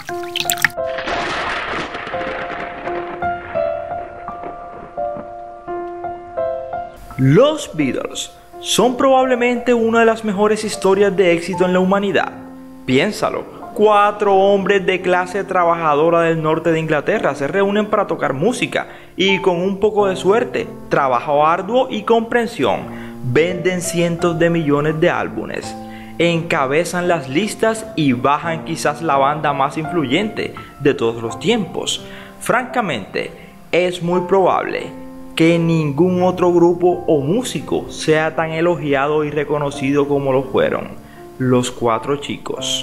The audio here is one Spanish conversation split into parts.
Los Beatles son probablemente una de las mejores historias de éxito en la humanidad. Piénsalo, 4 hombres de clase trabajadora del norte de Inglaterra se reúnen para tocar música y con un poco de suerte, trabajo arduo y comprensión, venden cientos de millones de álbumes, encabezan las listas y bajan quizás la banda más influyente de todos los tiempos. Francamente, es muy probable que ningún otro grupo o músico sea tan elogiado y reconocido como lo fueron los 4 chicos.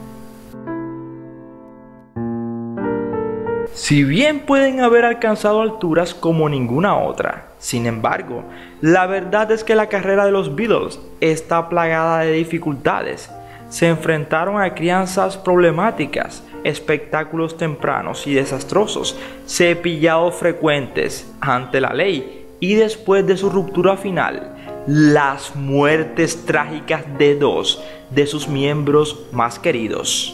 Si bien pueden haber alcanzado alturas como ninguna otra, sin embargo, la verdad es que la carrera de los Beatles está plagada de dificultades. Se enfrentaron a crianzas problemáticas, espectáculos tempranos y desastrosos, cepillados frecuentes ante la ley y después de su ruptura final, las muertes trágicas de 2 de sus miembros más queridos.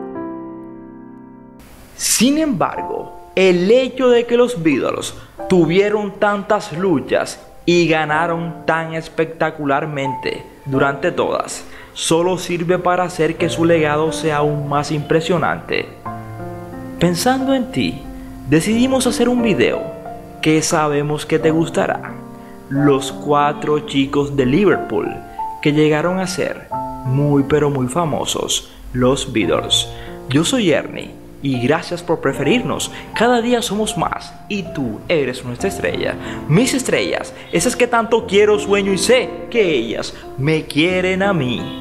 Sin embargo, el hecho de que los Beatles tuvieron tantas luchas y ganaron tan espectacularmente durante todas, solo sirve para hacer que su legado sea aún más impresionante. Pensando en ti, decidimos hacer un video que sabemos que te gustará. Los 4 chicos de Liverpool que llegaron a ser muy pero muy famosos, los Beatles. Yo soy Ernie y gracias por preferirnos. Cada día somos más y tú eres nuestra estrella. Mis estrellas, esas que tanto quiero, sueño y sé que ellas me quieren a mí.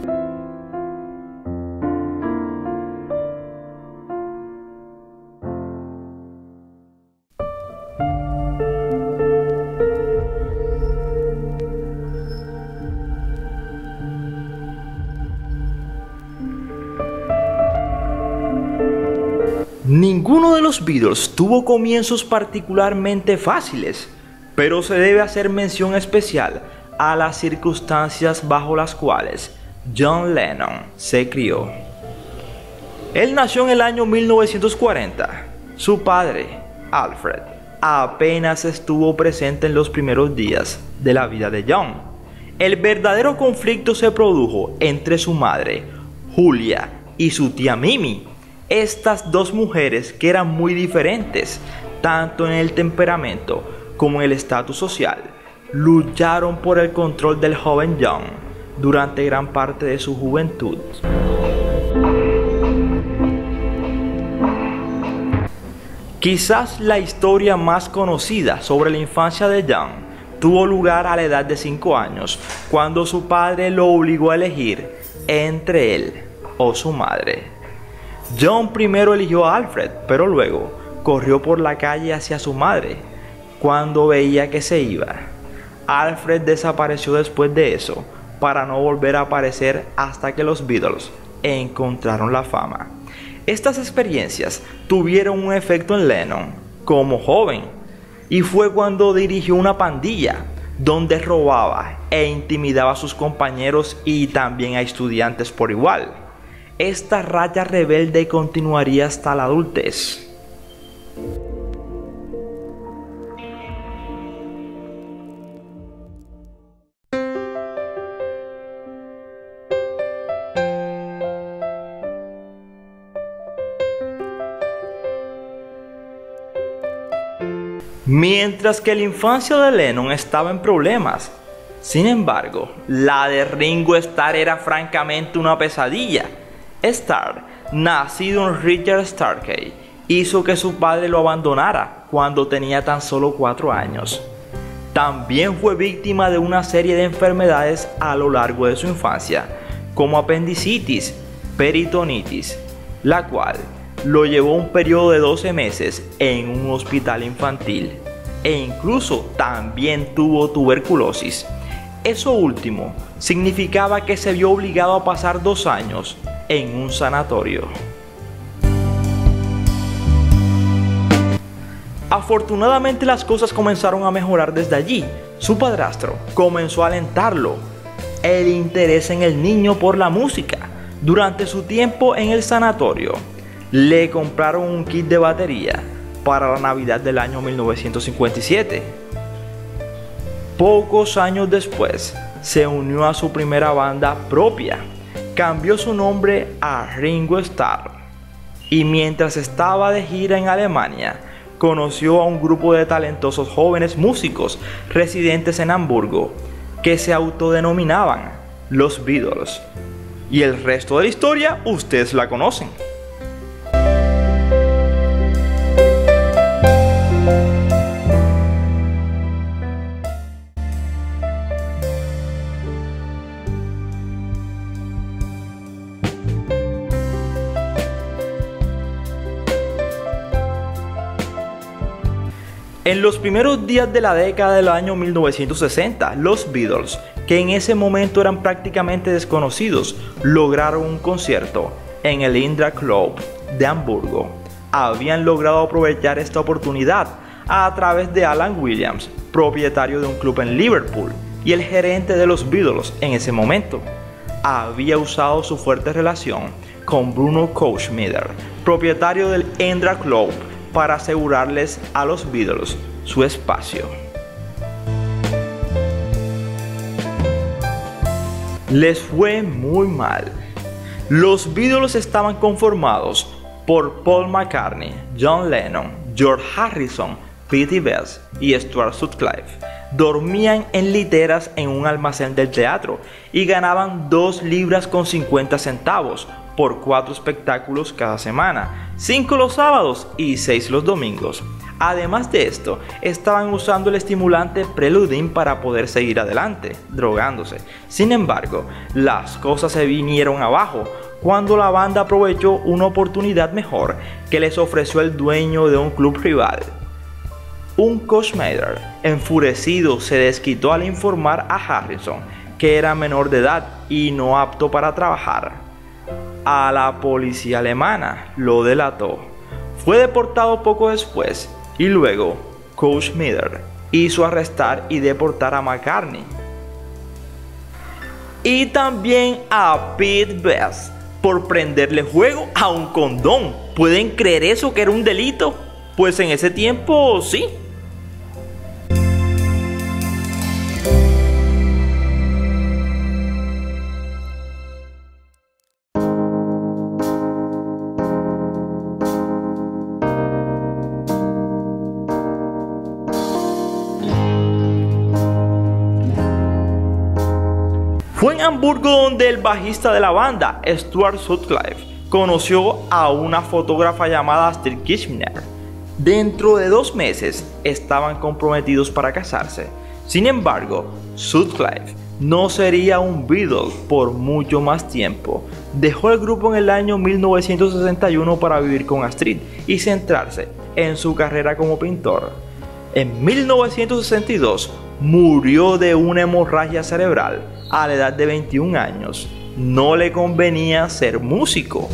Ninguno de los Beatles tuvo comienzos particularmente fáciles, pero se debe hacer mención especial a las circunstancias bajo las cuales John Lennon se crió. Él nació en el año 1940. Su padre, Alfred, apenas estuvo presente en los primeros días de la vida de John. El verdadero conflicto se produjo entre su madre, Julia, y su tía Mimi. Estas 2 mujeres, que eran muy diferentes, tanto en el temperamento como en el estatus social, lucharon por el control del joven John durante gran parte de su juventud. Quizás la historia más conocida sobre la infancia de John tuvo lugar a la edad de 5 años, cuando su padre lo obligó a elegir entre él o su madre. John primero eligió a Alfred, pero luego corrió por la calle hacia su madre cuando veía que se iba. Alfred desapareció después de eso para no volver a aparecer hasta que los Beatles encontraron la fama. Estas experiencias tuvieron un efecto en Lennon como joven y fue cuando dirigió una pandilla donde robaba e intimidaba a sus compañeros y también a estudiantes por igual. Esta raya rebelde continuaría hasta la adultez. Mientras que la infancia de Lennon estaba en problemas, sin embargo, la de Ringo Starr era francamente una pesadilla. Starr, nacido en Richard Starkey, hizo que su padre lo abandonara cuando tenía tan solo 4 años. También fue víctima de una serie de enfermedades a lo largo de su infancia, como apendicitis, peritonitis, la cual lo llevó un periodo de 12 meses en un hospital infantil, e incluso también tuvo tuberculosis. Eso último significaba que se vio obligado a pasar 2 años en un sanatorio. Afortunadamente las cosas comenzaron a mejorar desde allí. Su padrastro comenzó a alentarlo el interés en el niño por la música. Durante su tiempo en el sanatorio, le compraron un kit de batería para la Navidad del año 1957. Pocos años después, se unió a su primera banda propia, cambió su nombre a Ringo Starr y mientras estaba de gira en Alemania, conoció a un grupo de talentosos jóvenes músicos residentes en Hamburgo que se autodenominaban los Beatles. Y el resto de la historia ustedes la conocen. En los primeros días de la década del año 1960, los Beatles, que en ese momento eran prácticamente desconocidos, lograron un concierto en el Indra Club de Hamburgo. Habían logrado aprovechar esta oportunidad a través de Alan Williams, propietario de un club en Liverpool y el gerente de los Beatles en ese momento. Había usado su fuerte relación con Bruno Kohlschmieder, propietario del Indra Club, para asegurarles a los Beatles su espacio. Les fue muy mal. Los Beatles estaban conformados por Paul McCartney, John Lennon, George Harrison, Pete Best y Stuart Sutcliffe. Dormían en literas en un almacén del teatro y ganaban 2 libras con 50 centavos por 4 espectáculos cada semana, 5 los sábados y 6 los domingos. Además de esto, estaban usando el estimulante Preludin para poder seguir adelante, drogándose. Sin embargo, las cosas se vinieron abajo cuando la banda aprovechó una oportunidad mejor que les ofreció el dueño de un club rival. Un Kohlschmieder, enfurecido, se desquitó al informar a Harrison que era menor de edad y no apto para trabajar. A la policía alemana lo delató. Fue deportado poco después y luego Kohlschmieder hizo arrestar y deportar a McCartney y también a Pete Best por prenderle fuego a un condón. ¿Pueden creer eso, que era un delito? Pues en ese tiempo sí. Fue en Hamburgo donde el bajista de la banda, Stuart Sutcliffe, conoció a una fotógrafa llamada Astrid Kirchner. Dentro de 2 meses estaban comprometidos para casarse. Sin embargo, Sutcliffe no sería un Beatle por mucho más tiempo. Dejó el grupo en el año 1961 para vivir con Astrid y centrarse en su carrera como pintor. En 1962 murió de una hemorragia cerebral a la edad de 21 años. No le convenía ser músico.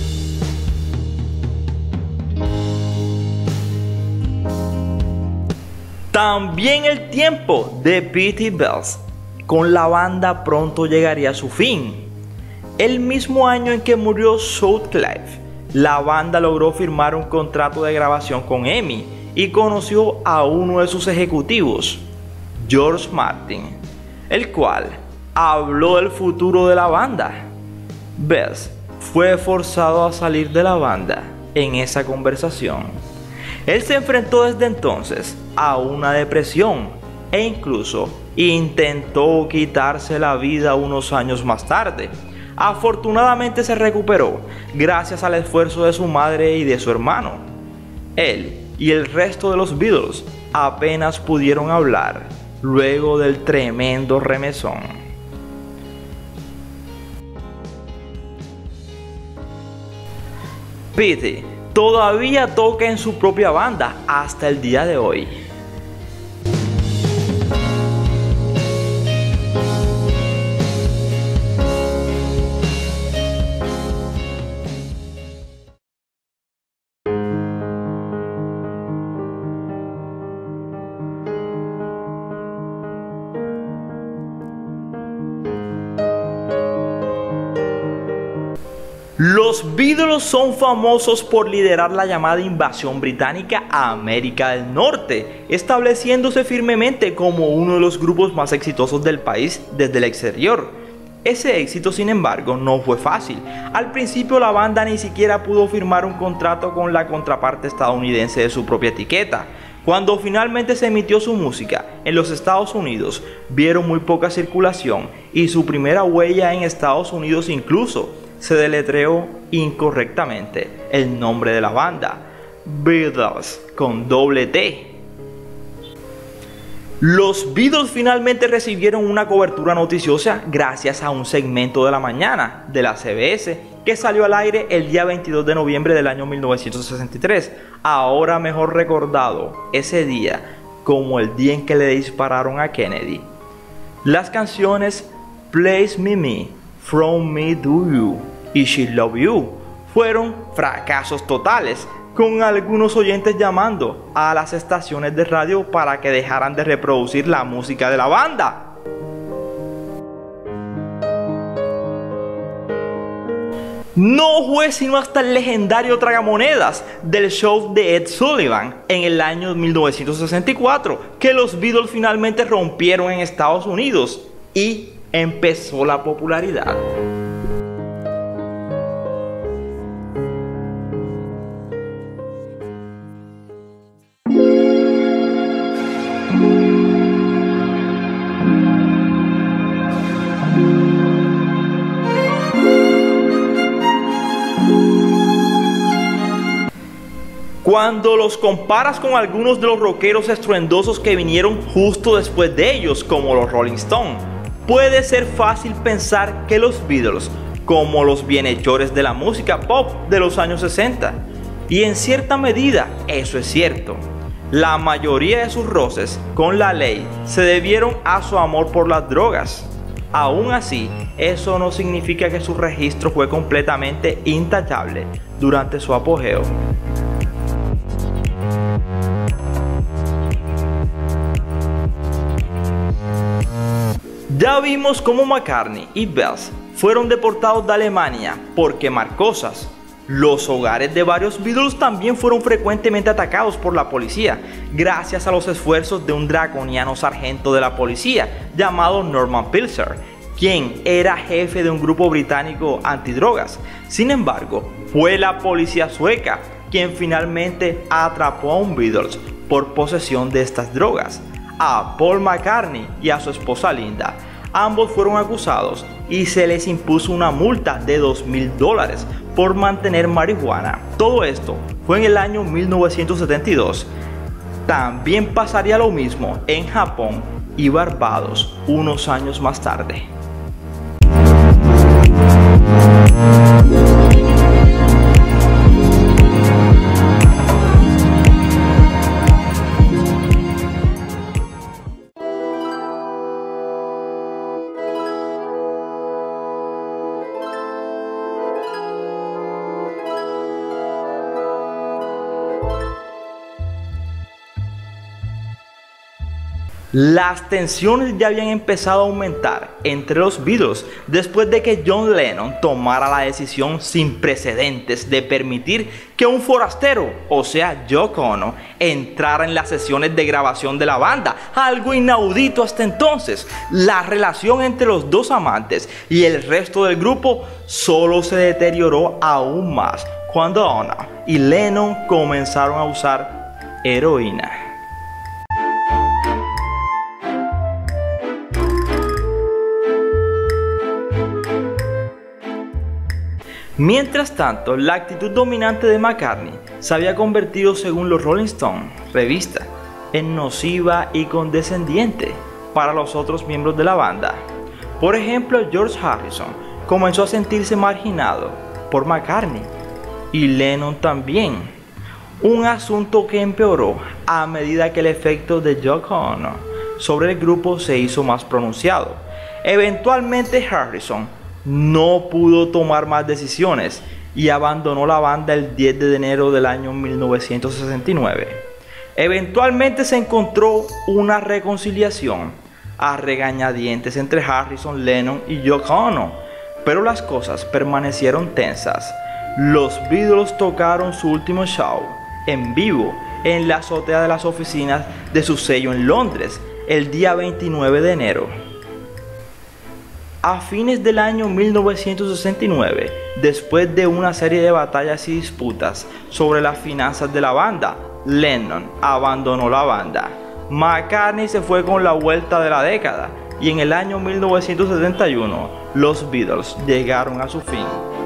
También el tiempo de Pete Best con la banda pronto llegaría a su fin. El mismo año en que murió Sutcliffe, la banda logró firmar un contrato de grabación con EMI y conoció a uno de sus ejecutivos, George Martin, el cual habló del futuro de la banda. Best fue forzado a salir de la banda en esa conversación. Él se enfrentó desde entonces a una depresión e incluso intentó quitarse la vida unos años más tarde. Afortunadamente se recuperó gracias al esfuerzo de su madre y de su hermano. Él y el resto de los Beatles apenas pudieron hablar luego del tremendo remesón. Pete todavía toca en su propia banda hasta el día de hoy. Los Beatles son famosos por liderar la llamada invasión británica a América del Norte, estableciéndose firmemente como uno de los grupos más exitosos del país desde el exterior. Ese éxito, sin embargo, no fue fácil. Al principio la banda ni siquiera pudo firmar un contrato con la contraparte estadounidense de su propia etiqueta. Cuando finalmente se emitió su música en los Estados Unidos, vieron muy poca circulación y su primera huella en Estados Unidos incluso se deletreó incorrectamente el nombre de la banda, Beatles con doble T. Los Beatles finalmente recibieron una cobertura noticiosa gracias a un segmento de la mañana de la CBS que salió al aire el día 22 de noviembre del año 1963, ahora mejor recordado ese día como el día en que le dispararon a Kennedy. Las canciones Place Me, From Me to You y She Love You fueron fracasos totales, con algunos oyentes llamando a las estaciones de radio para que dejaran de reproducir la música de la banda. No fue sino hasta el legendario tragamonedas del show de Ed Sullivan en el año 1964 que los Beatles finalmente rompieron en Estados Unidos y empezó la popularidad. Cuando los comparas con algunos de los rockeros estruendosos que vinieron justo después de ellos, como los Rolling Stones, puede ser fácil pensar que los Beatles, como los bienhechores de la música pop de los años 60, y en cierta medida eso es cierto, la mayoría de sus roces con la ley se debieron a su amor por las drogas. Aún así, eso no significa que su registro fue completamente intachable durante su apogeo. Ya vimos cómo McCartney y Bells fueron deportados de Alemania por quemar cosas. Los hogares de varios Beatles también fueron frecuentemente atacados por la policía, gracias a los esfuerzos de un draconiano sargento de la policía llamado Norman Pilzer, quien era jefe de un grupo británico antidrogas. Sin embargo, fue la policía sueca quien finalmente atrapó a un Beatles por posesión de estas drogas, a Paul McCartney y a su esposa Linda. Ambos fueron acusados y se les impuso una multa de $2,000 por mantener marihuana. Todo esto fue en el año 1972. También pasaría lo mismo en Japón y Barbados unos años más tarde. Las tensiones ya habían empezado a aumentar entre los Beatles después de que John Lennon tomara la decisión sin precedentes de permitir que un forastero, o sea Yoko Ono, entrara en las sesiones de grabación de la banda, algo inaudito hasta entonces. La relación entre los dos amantes y el resto del grupo solo se deterioró aún más cuando Ono y Lennon comenzaron a usar heroína. Mientras tanto, la actitud dominante de McCartney se había convertido, según los Rolling Stone, revista, en nociva y condescendiente para los otros miembros de la banda. Por ejemplo, George Harrison comenzó a sentirse marginado por McCartney y Lennon también, un asunto que empeoró a medida que el efecto de Yoko Ono sobre el grupo se hizo más pronunciado. Eventualmente Harrison no pudo tomar más decisiones y abandonó la banda el 10 de enero del año 1969. Eventualmente se encontró una reconciliación a regañadientes entre Harrison, Lennon y Yoko Ono, Pero las cosas permanecieron tensas. Los Beatles tocaron su último show en vivo en la azotea de las oficinas de su sello en Londres el día 29 de enero. A fines del año 1969, después de una serie de batallas y disputas sobre las finanzas de la banda, Lennon abandonó la banda. McCartney se fue con la vuelta de la década y en el año 1971 los Beatles llegaron a su fin.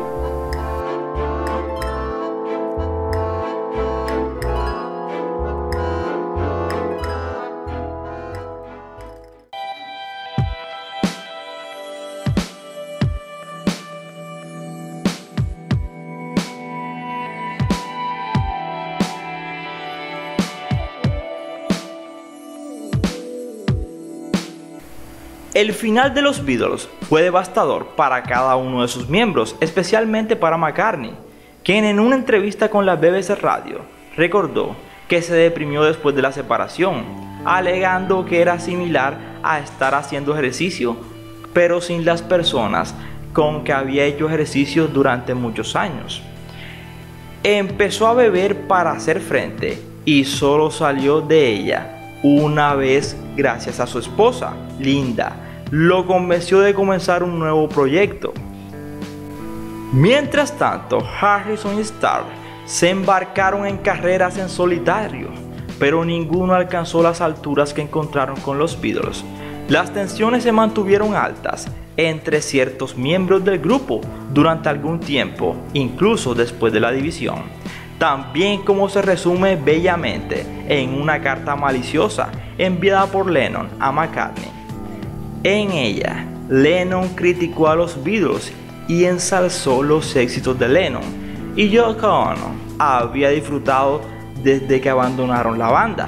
El final de los Beatles fue devastador para cada uno de sus miembros, especialmente para McCartney, quien en una entrevista con la BBC Radio recordó que se deprimió después de la separación, alegando que era similar a estar haciendo ejercicio, pero sin las personas con que había hecho ejercicio durante muchos años. Empezó a beber para hacer frente y solo salió de ella una vez gracias a su esposa, Linda. Lo convenció de comenzar un nuevo proyecto. Mientras tanto, Harrison y Starr se embarcaron en carreras en solitario, pero ninguno alcanzó las alturas que encontraron con los Beatles. Las tensiones se mantuvieron altas entre ciertos miembros del grupo durante algún tiempo, incluso después de la división. También, como se resume bellamente en una carta maliciosa enviada por Lennon a McCartney. En ella, Lennon criticó a los Beatles y ensalzó los éxitos de Lennon, y Yoko Ono había disfrutado desde que abandonaron la banda.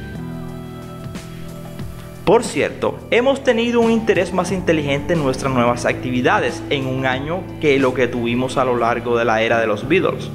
Por cierto, hemos tenido un interés más inteligente en nuestras nuevas actividades en un año que lo que tuvimos a lo largo de la era de los Beatles.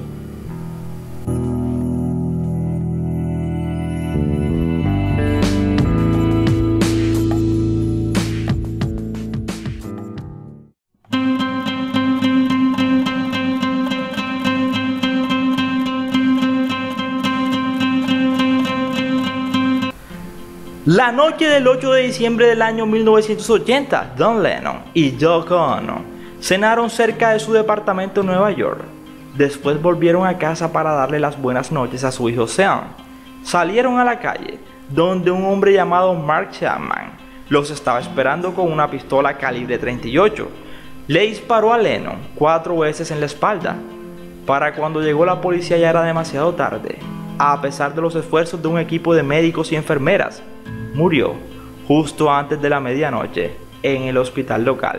La noche del 8 de diciembre del año 1980, John Lennon y Yoko Ono cenaron cerca de su departamento en Nueva York. Después volvieron a casa para darle las buenas noches a su hijo Sean. Salieron a la calle, donde un hombre llamado Mark Chapman los estaba esperando con una pistola calibre 38. Le disparó a Lennon 4 veces en la espalda. Para cuando llegó la policía ya era demasiado tarde. A pesar de los esfuerzos de un equipo de médicos y enfermeras, murió justo antes de la medianoche en el hospital local.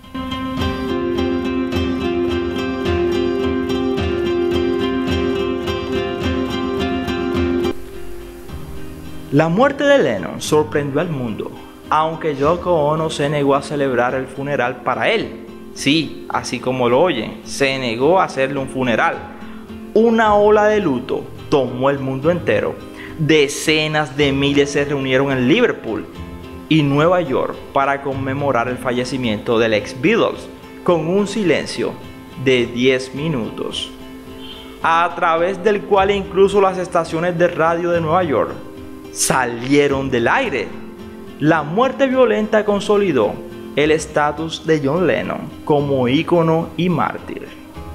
La muerte de Lennon sorprendió al mundo, aunque Yoko Ono se negó a celebrar el funeral para él. Sí, así como lo oyen, se negó a hacerle un funeral. Una ola de luto tomó el mundo entero. Decenas de miles se reunieron en Liverpool y Nueva York para conmemorar el fallecimiento del ex Beatles con un silencio de 10 minutos, a través del cual incluso las estaciones de radio de Nueva York salieron del aire. La muerte violenta consolidó el estatus de John Lennon como ícono y mártir.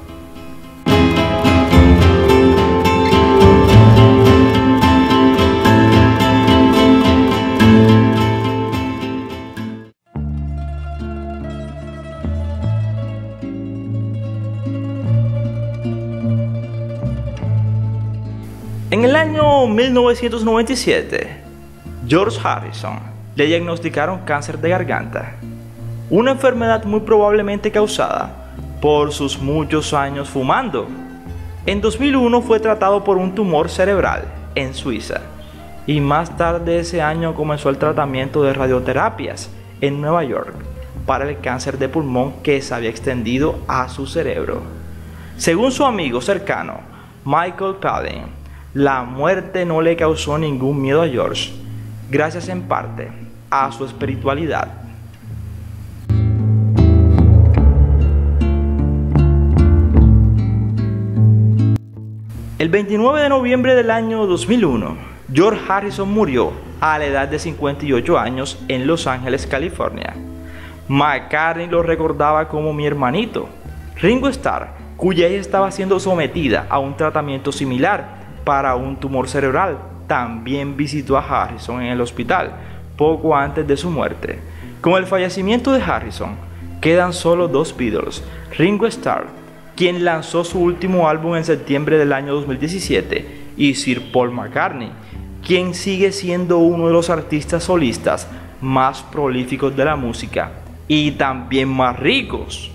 En el año 1997, George Harrison le diagnosticaron cáncer de garganta, una enfermedad muy probablemente causada por sus muchos años fumando. En 2001 fue tratado por un tumor cerebral en Suiza y más tarde ese año comenzó el tratamiento de radioterapias en Nueva York para el cáncer de pulmón que se había extendido a su cerebro. Según su amigo cercano, Michael Palin, la muerte no le causó ningún miedo a George, gracias en parte a su espiritualidad. El 29 de noviembre del año 2001, George Harrison murió a la edad de 58 años en Los Ángeles, California. McCartney lo recordaba como mi hermanito. Ringo Starr, cuya hija estaba siendo sometida a un tratamiento similar para un tumor cerebral, también visitó a Harrison en el hospital poco antes de su muerte. Con el fallecimiento de Harrison, quedan solo dos Beatles: Ringo Starr, quien lanzó su último álbum en septiembre del año 2017, y Sir Paul McCartney, quien sigue siendo uno de los artistas solistas más prolíficos de la música y también más ricos.